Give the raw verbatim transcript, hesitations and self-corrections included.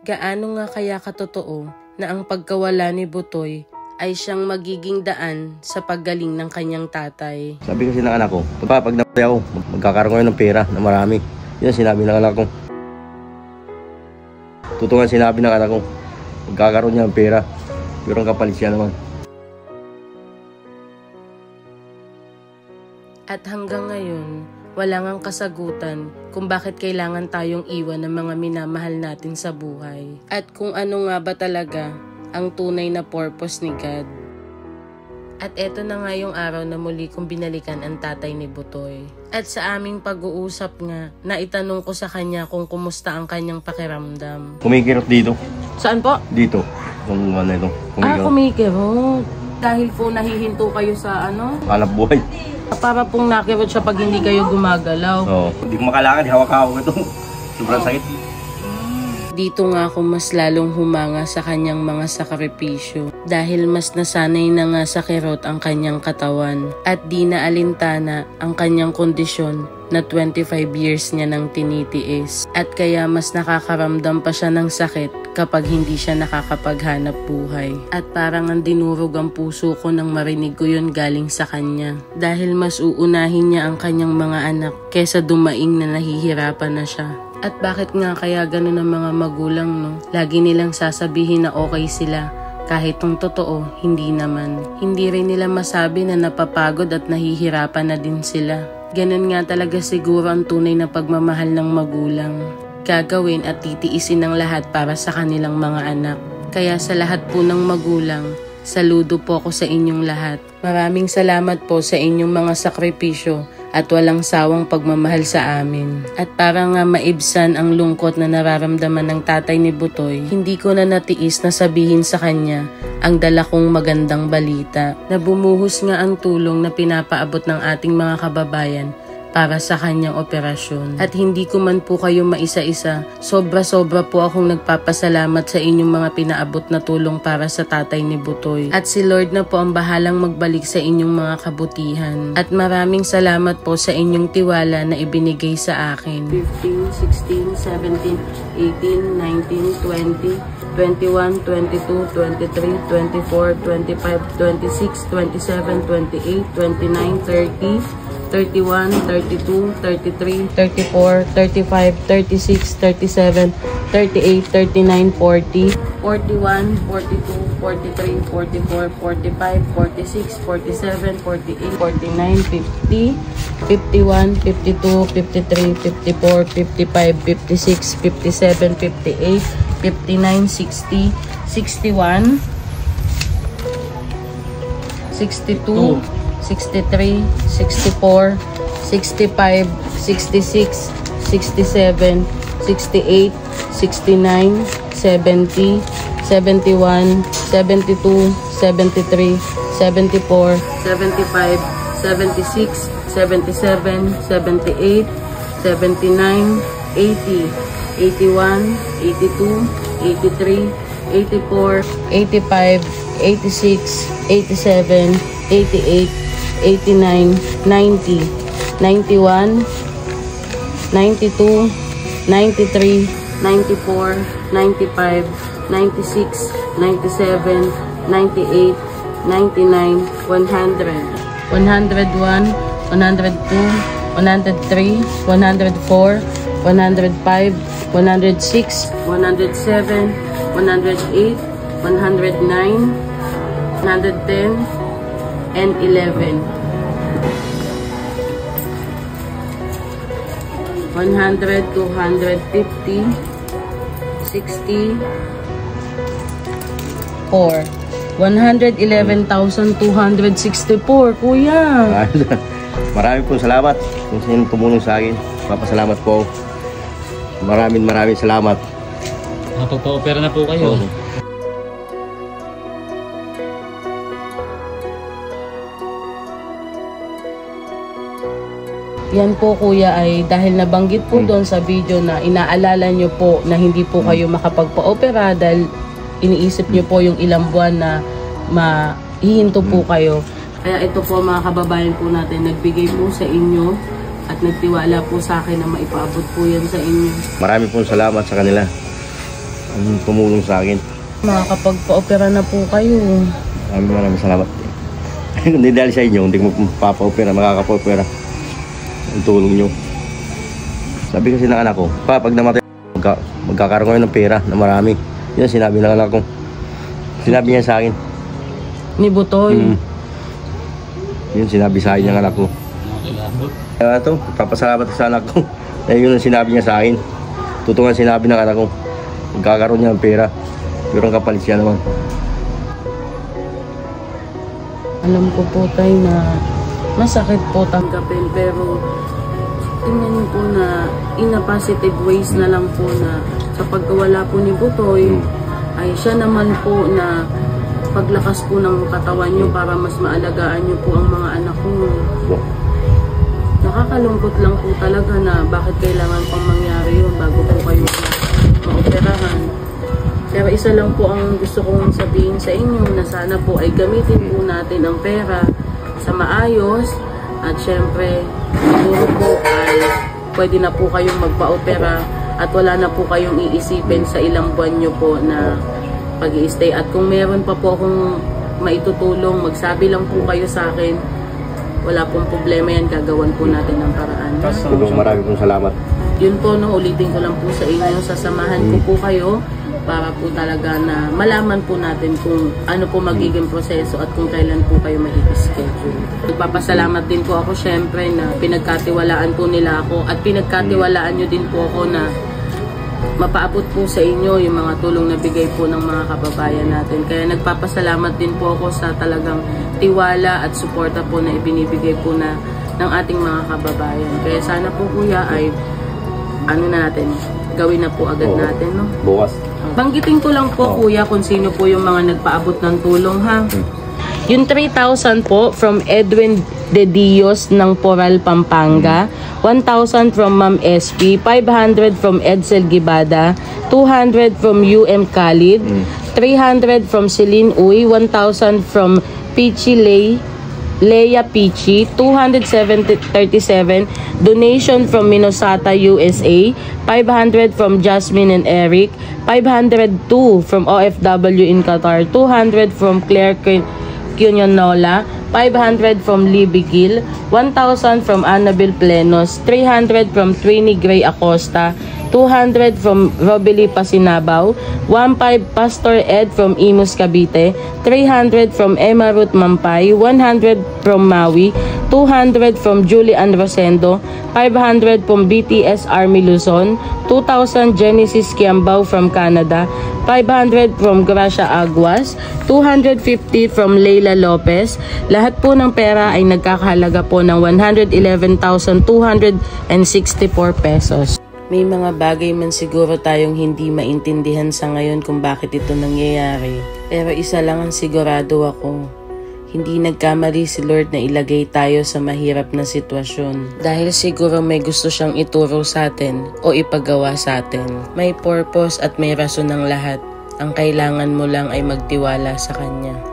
Gaano nga kaya katotoo na ang pagkawala ni Butoy ay siyang magiging daan sa paggaling ng kanyang tatay? Sabi kasi ng anak ko, pag, pag napatay ako, magkakaroon kayo ng pera na marami. Yan sinabi ng anak ko. Totoo nga sinabi ng anak ko, magkakaroon niya ng pera. Pero ang kapalit siya naman. At hanggang ngayon, wala ngang kasagutan kung bakit kailangan tayong iwan ng mga minamahal natin sa buhay. At kung ano nga ba talaga ang tunay na purpose ni God. At eto na nga yung araw na muli kong binalikan ang tatay ni Butoy. At sa aming pag-uusap nga, naitanong ko sa kanya kung kumusta ang kanyang pakiramdam. Kumikirot dito. Saan po? Dito. Kung ano ito. Kumikirot. Ah, kumikirot. Dahil po nahihinto kayo sa ano? Hanap buhay. Para pong nakirot siya pag hindi kayo gumagalaw. Oo. Hindi ko makalakad, hawak-hawak ito. Sobrang sakit. Dito nga ako mas lalong humanga sa kanyang mga sakripisyo dahil mas nasanay na nga sa kirot ang kanyang katawan at di na alintana ang kanyang kondisyon na twenty-five years niya nang tinitiis at kaya mas nakakaramdam pa siya ng sakit kapag hindi siya nakakapaghanap buhay. At parang ang dinurog ang puso ko nang marinig ko yun galing sa kanya dahil mas uunahin niya ang kanyang mga anak kesa dumaing na nahihirapan na siya. At bakit nga kaya ganun ang mga magulang, no? Lagi nilang sasabihin na okay sila. Kahit kung totoo, hindi naman. Hindi rin nila masabi na napapagod at nahihirapan na din sila. Ganun nga talaga siguro ang tunay na pagmamahal ng magulang. Gagawin at titiisin ng lahat para sa kanilang mga anak. Kaya sa lahat po ng magulang, saludo po ako sa inyong lahat. Maraming salamat po sa inyong mga sakripisyo at walang sawang pagmamahal sa amin. At para nga maibsan ang lungkot na nararamdaman ng tatay ni Butoy, hindi ko na natiis na sabihin sa kanya ang dala kong magandang balita na bumuhos nga ang tulong na pinapaabot ng ating mga kababayan para sa kanyang operasyon. At hindi ko man po kayo maisa-isa, sobra-sobra po akong nagpapasalamat sa inyong mga pinaabot na tulong para sa tatay ni Butoy. At si Lord na po ang bahalang magbalik sa inyong mga kabutihan. At maraming salamat po sa inyong tiwala na ibinigay sa akin. fifteen, sixteen, seventeen, eighteen, nineteen, twenty, twenty-one, twenty-two, twenty-three, twenty-four, twenty-five, twenty-six, twenty-seven, twenty-eight, twenty-nine, thirty, thirty-one, thirty-two, thirty-three, thirty-four, thirty-five, thirty-six, thirty-seven, thirty-eight, thirty-nine, forty, forty-one, forty-two, forty-three, forty-four, forty-five, forty-six, forty-seven, forty-eight, forty-nine, fifty, fifty-one, fifty-two, fifty-three, fifty-four, fifty-five, fifty-six, fifty-seven, fifty-eight, fifty-nine, sixty, sixty-one, sixty-two, sixty-three, sixty-four, sixty-five, sixty-six, sixty-seven, sixty-eight, sixty-nine, seventy, seventy-one, seventy-two, seventy-three, seventy-four, seventy-five, seventy-six, seventy-seven, seventy-eight, seventy-nine, eighty, eighty-one, eighty-two, eighty-three, eighty-four, eighty-five, eighty-six, eighty-seven, eighty-eight, eighty-nine, ninety, ninety-one, ninety-two, ninety-three, ninety-four, ninety-five, ninety-six, ninety-seven, ninety-eight, ninety-nine, one hundred, one hundred one, one hundred two, one hundred three, one hundred four, one hundred five, one hundred six, one hundred seven, one hundred eight, one hundred nine, one hundred ten, and eleven. one hundred, two hundred fifty, sixty, four. one hundred eleven thousand two hundred sixty-four, kuya. Maraming po salamat kung sino tumulong sa akin. Papasalamat po. Maraming maraming salamat. Napagpa-opera na po kayo. Oh. Yan po kuya ay dahil nabanggit po doon sa video na inaalala nyo po na hindi po kayo makapagpa-opera dahil iniisip nyo po yung ilang buwan na mahihinto po kayo. Kaya ito po mga kababayan po natin, nagbigay po sa inyo at nagtiwala po sa akin na maipaabot po yan sa inyo. Marami pong salamat sa kanila. ang tumulong sa akin. Makakapagpa-opera na po kayo. Maraming maraming salamat. Hindi dahil sa inyo, hindi mo papa-opera, makakapa-opera. Ang tulong nyo. Sabi kasi ng anak ko, pa, pag namatay, magka, magkakaroon kayo ng pera na marami. Yun ang sinabi ng anak ko. Sinabi niya sa akin. Ni Butoy. Hmm. Yun sinabi sa akin ng anak ko. Kaya ito, papasalamat sa anak ko. Dahil yun ang sinabi niya sa akin. Totoo ang sinabi ng anak ko. Magkakaroon niya ng pera. Pero ang kapalit siya naman. Alam ko po tayo na masakit po tanggapin, pero tingnan niyo po na in a positive ways na lang po na kapag wala po ni Butoy, ay siya naman po na paglakas po ng katawan niyo para mas maalagaan niyo po ang mga anak niyo. Nakakalungkot lang po talaga na bakit kailangan pang mangyari yun bago po kayo maoperahan. Pero isa lang po ang gusto kong sabihin sa inyo na sana po ay gamitin po natin ang pera sa maayos at syempre siguro po ay pwede na po kayong magpa-opera at wala na po kayong iisipin sa ilang buwan nyo po na pag-i-stay. At kung meron pa po akong maitutulong, magsabi lang po kayo sa akin. Wala pong problema yan, gagawan po natin ng paraan. Maraming pong salamat. Yun po, no, ulitin ko lang po sa inyo, sasamahan ko po kayo para po talaga na malaman po natin kung ano po magiging proseso at kung kailan po kayo mag-schedule. Nagpapasalamat din po ako syempre na pinagkatiwalaan po nila ako at pinagkatiwalaan nyo din po ako na mapaabot po sa inyo yung mga tulong na bigay po ng mga kababayan natin. Kaya nagpapasalamat din po ako sa talagang tiwala at suporta po na ibinibigay po na ng ating mga kababayan. Kaya sana po kuya ay ano natin, gawin na po agad Oo. natin, no? Bukas. Banggitin ko lang po, Oo. kuya, kung sino po yung mga nagpaabot ng tulong, ha? Yung three thousand po from Edwin De Dios ng Poral, Pampanga, one thousand from Ma'am S P, five hundred from Edsel Gibada, two hundred from U M Khalid, three hundred from Celine Uy, one thousand from Pichi Lay, Leia Pichi, two hundred thirty-seven donation from Minnesota, U S A, five hundred from Jasmine and Eric, five hundred two from O F W in Qatar, two hundred from Claire Cunyonola, five hundred from Libby Gill, one thousand from Annabel Plenos, three hundred from Trini Gray Acosta, two hundred from Robely Pasinabaw, one five Pastor Ed from Imus Cavite, three hundred from Emma Ruth Mampay, one hundred from Maui, two hundred from Julian Rosendo, five hundred from B T S Army Luzon, two thousand Genesis Kiambao from Canada, five hundred from Gracia Aguas, two hundred fifty from Leila Lopez. Lahat po ng pera ay nagkakahalaga po ng one hundred eleven thousand two hundred sixty-four pesos. May mga bagay man siguro tayong hindi maintindihan sa ngayon kung bakit ito nangyayari. Pero isa lang ang sigurado ako. Hindi nagkamali si Lord na ilagay tayo sa mahirap na sitwasyon. Dahil siguro may gusto siyang ituro sa atin o ipagawa sa atin. May purpose at may rason ng lahat. Ang kailangan mo lang ay magtiwala sa Kanya.